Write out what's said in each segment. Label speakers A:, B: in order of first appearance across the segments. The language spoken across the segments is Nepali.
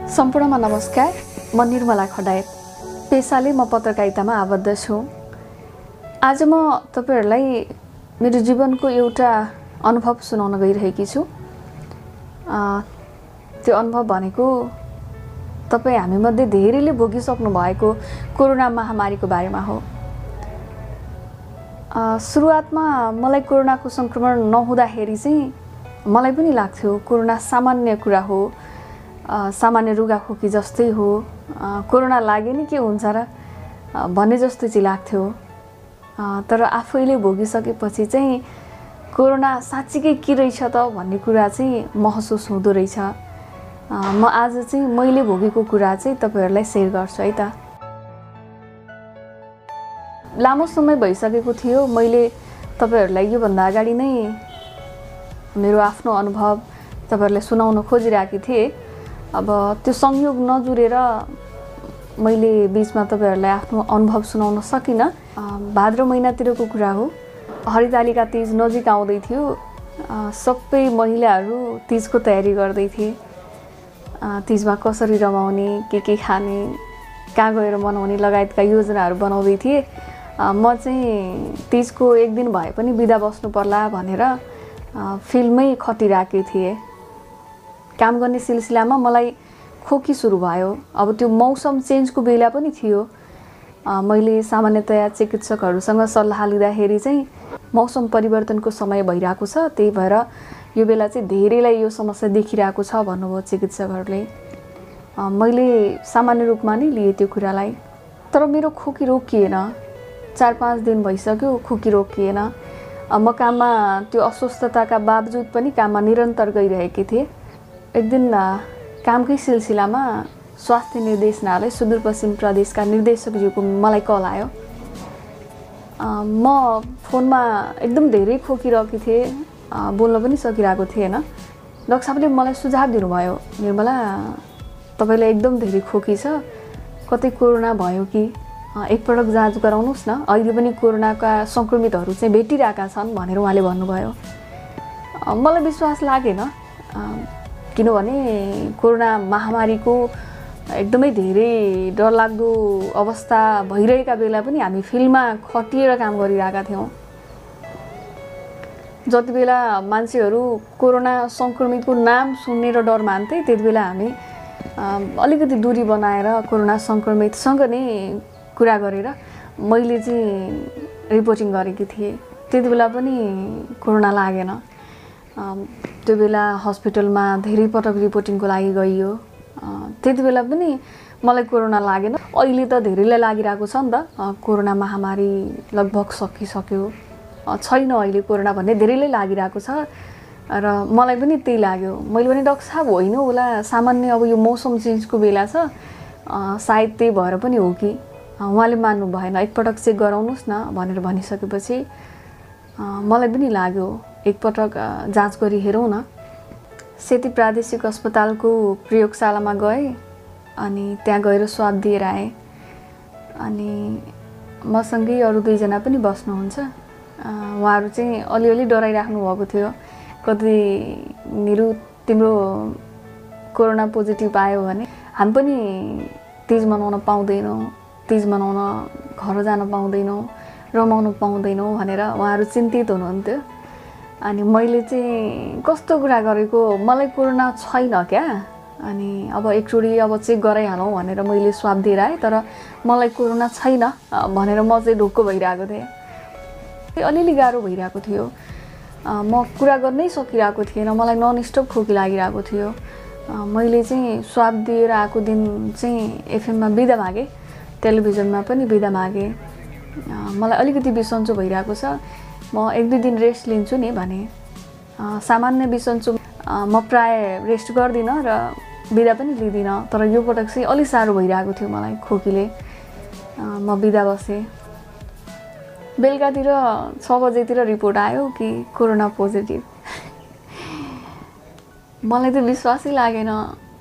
A: सम्पूर्णमा नमस्कार। म निर्मला खडायत, पेसाले म पत्रकारितामा आबद्ध छु। आज म तपाईहरुलाई मेरो जीवनको एउटा अनुभव सुनाउन गइरहेकी छु। त्यो अनुभव भनेको तपाई हामी मध्ये धेरैले भोगिसक्नु भएको कोरोना महामारीको बारेमा हो। सुरुवातमा मलाई कोरोनाको संक्रमण नहुँदाखेरि चाहिँ मलाई पनि लाग्थ्यो कोरोना सामान्य कुरा हो, सामान्य रुगाखोकी जस्तै हो, कोरोना लाग्यो नि के हुन्छ र भन्ने जस्तो चाहिँ लाग्थ्यो। तर आफैले भोगिसकेपछि चाहिँ कोरोना साच्चै के रहेछ त भन्ने कुरा चाहिँ महसुस हुँदो रहेछ। म आज चाहिँ मैले भोगेको कुरा चाहिँ तपाईहरुलाई शेयर गर्छु है त। लामो समय भइसकेको थियो मैले तपाईहरुलाई यो भन्दा अगाडि नै मेरो आफ्नो अनुभव तपाईहरुलाई सुनाउन खोजिरहेकी थिए। अब त्यो संयोग नजुरेर मैले बीचमा तपाईहरुलाई आफ्नो अनुभव सुनाउन सकिन। भाद्र महिनातिरको कुरा हो। हरितालिका तीज नजिक आउँदै थियो। सबै महिलाहरू तीजको तयारी गर्दै थिए। तीजमा कसरी रमाउने, के खाने, कहाँ गएर मनाउने लगायतका योजनाहरू बनाउँदै थिए। म चाहिँ तीजको एक दिन भए पनि बिदा बस्नु पर्ला भनेर फिल्डमै खटिरहेकी थिएँ। काम गर्ने सिलसिलामा मलाई खोकी सुरु भयो। अब त्यो मौसम चेन्जको बेला पनि थियो। मैले सामान्यतया चिकित्सकहरूसँग सल्लाह लिँदाखेरि चाहिँ मौसम परिवर्तनको समय भइरहेको छ, त्यही भएर यो बेला चाहिँ धेरैलाई यो समस्या देखिरहेको छ भन्नुभयो चिकित्सकहरूले। मैले सामान्य रूपमा नै लिए त्यो कुरालाई। तर मेरो खोकी रोकिएन। 4-5 दिन भइसक्यो खोकी रोकिएन। म काममा त्यो अस्वस्थताका बावजुद पनि काममा निरन्तर गइरहेकी थिएँ। एक दिन कामकै सिलसिलामा स्वास्थ्य निर्देशनालय सुदूरपश्चिम प्रदेशका निर्देशकज्यूको मलाई कल आयो। म फोनमा एकदम धेरै खोकिरहेकी थिएँ, बोल्न पनि सकिरहेको थिएन। डाक्टर साहबले मलाई सुझाव दिनुभयो, निर्मला तपाईलाई एकदम धेरै खोकी छ, कतै कोरोना भयो कि एकपटक जाँच गराउनुस् न, अहिले पनि कोरोनाका संक्रमितहरू चाहिँ भेटिरहेका छन् भनेर उहाँले भन्नुभयो। मलाई विश्वास लागेन, किनभने कोरोना महामारीको एकदमै धेरै डरलाग्दो अवस्था भइरहेका बेला पनि हामी फिल्डमा खटिएर काम गरिरहेका थियौँ। जति बेला मान्छेहरू कोरोना संक्रमितको नाम सुन्ने र डर मान्थे, त्यति बेला हामी अलिकति दूरी बनाएर कोरोना संक्रमितसँग नै कुरा गरेर मैले चाहिँ रिपोर्टिङ गरेकी थिएँ। त्यति बेला पनि कोरोना लागेन। त्यो बेला हस्पिटलमा धेरै पटक रिपोर्टिङको लागि गइयो। त्यति बेला पनि मलाई कोरोना लागेन। अहिले त धेरैलाई लागिरहेको छ नि त। कोरोना महामारी लगभग सकिसक्यो, छैन अहिले कोरोना भन्ने धेरैलाई लागिरहेको छ र मलाई पनि त्यही लाग्यो। मैले भने डाक्टर साहब होइन होला, सामान्य अब यो मौसम चेन्जको बेला छ, सायद त्यही भएर पनि हो कि। उहाँले मान्नु भएन, एकपटक चेक गराउनुस् न भनेर भनिसकेपछि मलाई पनि लाग्यो एकपटक जाँच गरी हेरौँ न। सेती प्रादेशिक अस्पतालको प्रयोगशालामा गएँ अनि त्यहाँ गएर स्वाब दिएर आएँ। अनि मसँगै अरू 2 जना पनि बस्नुहुन्छ। उहाँहरू चाहिँ अलिअलि डराइराख्नु भएको थियो, कतै निरु तिम्रो कोरोना पोजिटिभ आयो भने हामी पनि तीज मनाउन पाउँदैनौँ, तीज मनाउन घर जान पाउँदैनौँ, रमाउन पाउँदैनौँ भनेर उहाँहरू चिन्तित हुनुहुन्थ्यो। अनि मैले चाहिँ कस्तो कुरा गरेको, मलाई कोरोना छैन क्या। अनि अब एकचोटि अब चेक गराइहालौँ भनेर मैले स्वाब दिएर आएँ, तर मलाई कोरोना छैन भनेर म चाहिँ ढुक्क भइरहेको थिएँ। अलिअलि गाह्रो भइरहेको थियो। म कुरा गर्नै सकिरहेको थिएन, मलाई ननस्टप खोकी लागिरहेको थियो। मैले चाहिँ स्वाब दिएर आएको दिन चाहिँ एफएममा बिदा मागेँ, टेलिभिजनमा पनि बिदा मागेँ। मलाई अलिकति बिसन्चो भइरहेको छ, म 1-2 दिन रेस्ट लिन्छु नि भने। सामान्य बिसन्चो म प्राय रेस्ट गर्दिनँ र बिदा पनि लिँदिनँ, तर यो पटक चाहिँ अलि साह्रो भइरहेको थियो मलाई खोकीले। म बिदा बसेँ। बेलुकातिर 6 बजेतिर रिपोर्ट आयो कि कोरोना पोजिटिभ। मलाई त विश्वासै लागेन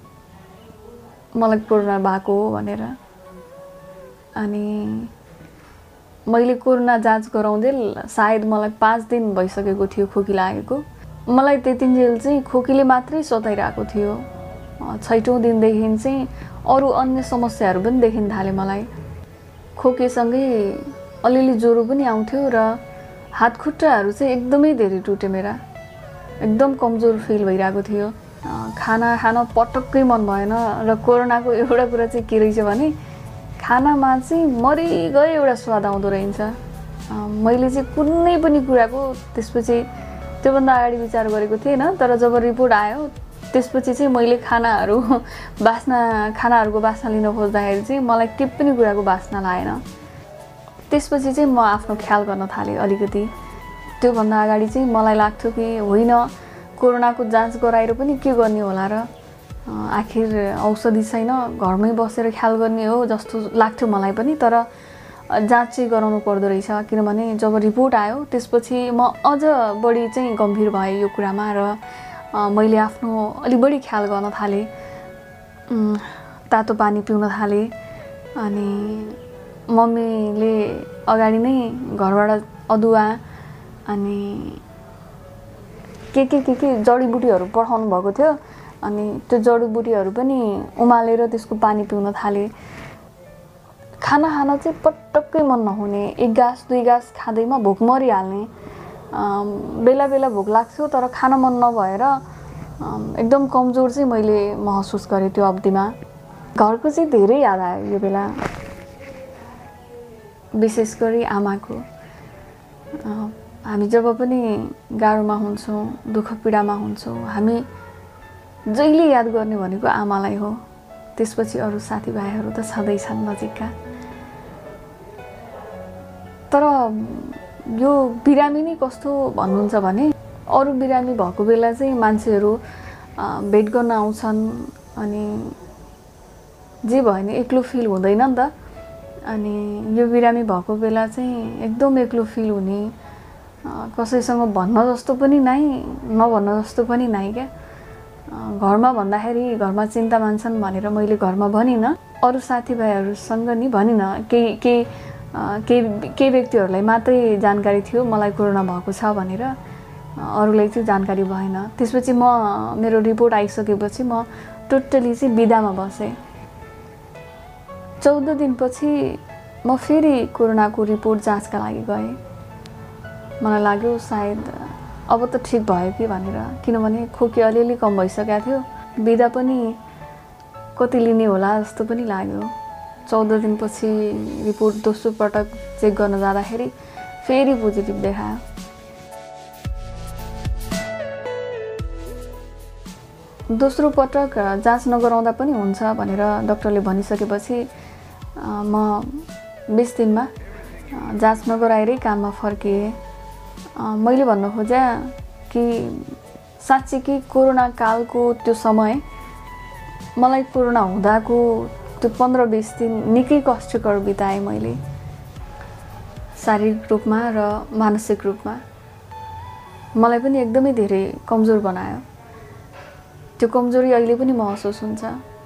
A: मलाई कोरोना भएको हो भनेर। अनि मैले कोरोना जाँच गराउँदै सायद मलाई 5 दिन भइसकेको थियो खोकी लागेको। मलाई त्यतिन्जेल चाहिँ खोकीले मात्रै सताइरहेको थियो। छैटौँ दिनदेखि चाहिँ अरू अन्य समस्याहरू पनि देखिन थाले मलाई। खोकीसँगै अलिअलि ज्वरो पनि आउँथ्यो र हात खुट्टाहरू चाहिँ एकदमै धेरै टुटे मेरा। एकदम कमजोर फिल भइरहेको थियो। खाना खान पटक्कै मन भएन र कोरोनाको एउटा कुरा चाहिँ के रहेछ भने खानामा चाहिँ मरिगए एउटा स्वाद आउँदो रहेछ। मैले चाहिँ कुनै पनि कुराको त्यसपछि त्योभन्दा अगाडि विचार गरेको थिएन, तर जब रिपोर्ट आयो त्यसपछि चाहिँ मैले खानाहरूको बास्ना लिन खोज्दाखेरि चाहिँ मलाई केही पनि कुराको बास्ना लागेन। त्यसपछि चाहिँ म आफ्नो ख्याल गर्न थालेँ अलिकति। त्योभन्दा अगाडि चाहिँ मलाई लाग्थ्यो कि होइन, कोरोनाको जाँच गराएर पनि के गर्ने होला र, आखिर औषधि छैन, घरमै बसेर ख्याल गर्ने हो जस्तो लाग्थ्यो मलाई पनि। तर जाँच चाहिँ गराउनु पर्दो रहेछ, किनभने जब रिपोर्ट आयो त्यसपछि म अझ बढी चाहिँ गम्भीर भएँ यो कुरामा र मैले आफ्नो अलि बढी ख्याल गर्न थालेँ। तातो पानी पिउन थालेँ। अनि मम्मीले अगाडि नै घरबाट अदुवा अनि के जडीबुटीहरू पठाउनु भएको थियो। अनि त्यो जडीबुटीहरू पनि उमालेर त्यसको पानी पिउन थालेँ। खाना खान चाहिँ पटक्कै मन नहुने, 1 गाँस 2 गाँस खाँदैमा भोक मरिहाल्ने। बेला बेला भोक लाग्थ्यो तर खान मन नभएर एकदम कमजोर चाहिँ मैले महसुस गरेँ त्यो अवधिमा। घरको चाहिँ धेरै याद आयो यो बेला, विशेष गरी आमाको। हामी जब पनि गाह्रोमा हुन्छौँ, दुःख पीडामा हुन्छौँ, हामी जहिले याद गर्ने भनेको आमालाई हो। त्यसपछि अरू साथीभाइहरू त छँदैछन् नजिकका। तर यो बिरामी नै कस्तो भन्नुहुन्छ भने, अरू बिरामी भएको बेला चाहिँ मान्छेहरू भेट गर्न आउँछन् अनि जे भयो नि एक्लो फिल हुँदैन नि त। अनि यो बिरामी भएको बेला चाहिँ एकदम एक्लो फिल हुने, कसैसँग भन्न जस्तो पनि नाइ, नभन्न जस्तो पनि नाइ क्या। घरमा भन्दाखेरि घरमा चिन्ता मान्छन् भनेर मैले घरमा भनिनँ, अरू साथीभाइहरूसँग नि भनिनँ। केही व्यक्तिहरूलाई मात्रै जानकारी थियो मलाई कोरोना भएको छ भनेर, अरूलाई चाहिँ जानकारी भएन। त्यसपछि मेरो रिपोर्ट आइसकेपछि म टोटली चाहिँ बिदामा बसेँ। 14 दिनपछि म फेरि कोरोनाको रिपोर्ट जाँचका लागि गएँ। मलाई लाग्यो सायद अब त ठिक भयो कि भनेर, किनभने खोकी अलिअलि कम भइसकेको थियो। बिदा पनि कति लिने होला जस्तो पनि लाग्यो। 14 दिनपछि रिपोर्ट दोस्रो पटक चेक गर्न जाँदाखेरि फेरि पोजिटिभ देखायो। दोस्रो पटक जाँच नगराउँदा पनि हुन्छ भनेर डाक्टरले भनिसकेपछि म 20 दिनमा जाँच नगराएरै काममा फर्किएँ। मैले भन्न खोजेँ कि साँच्चै कि कोरोना कालको त्यो समय, मलाई कोरोना हुँदाको त्यो 15-20 दिन निकै कष्टकर बिताएँ मैले, शारीरिक रूपमा र मानसिक रूपमा। मलाई पनि एकदमै धेरै कमजोर बनायो। त्यो कमजोरी अहिले पनि महसुस हुन्छ।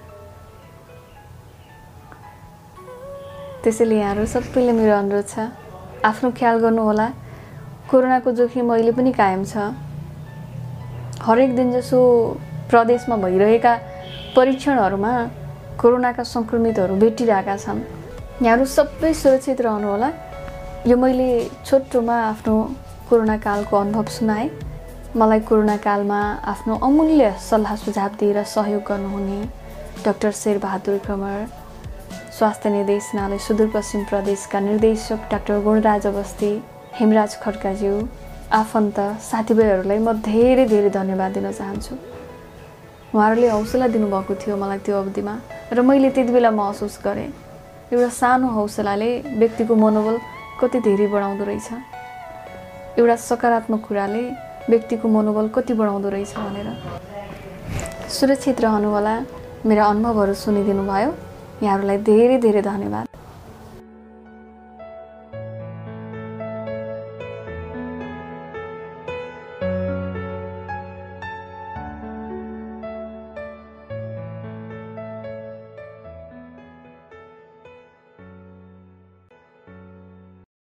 A: त्यसैले यहाँहरू सबैले मेरो अनुरोध छ, आफ्नो ख्याल गर्नुहोला। कोरोनाको जोखिम अहिले पनि कायम छ। हरेक दिन जसो प्रदेशमा भइरहेका परीक्षणहरूमा कोरोनाका सङ्क्रमितहरू भेटिरहेका छन्। यहाँहरू सबै सुरक्षित रहनुहोला। यो मैले छोटोमा आफ्नो कोरोना कालको अनुभव सुनाएँ। मलाई कोरोना कालमा आफ्नो अमूल्य सल्लाह सुझाव दिएर सहयोग गर्नुहुने डाक्टर शेरबहादुर कमर, स्वास्थ्य निर्देशनालय सुदूरपश्चिम प्रदेशका निर्देशक डाक्टर गुणराज अवस्थी, हेमराज खड्काज्यू, आफन्त साथीभाइहरूलाई म धेरै धेरै धन्यवाद दिन चाहन्छु। उहाँहरूले हौसला दिनुभएको थियो मलाई त्यो अवधिमा, र मैले त्यति बेला महसुस गरेँ एउटा सानो हौसलाले व्यक्तिको मनोबल कति धेरै बढाउँदो रहेछ। एउटा सकारात्मक कुराले व्यक्तिको मनोबल कति बढाउँदो रहेछ भनेर। सुरक्षित रहनुहोला। मेरा अनुभवहरू सुनिदिनु भयो। यहाँहरूलाई धेरै धेरै धन्यवाद।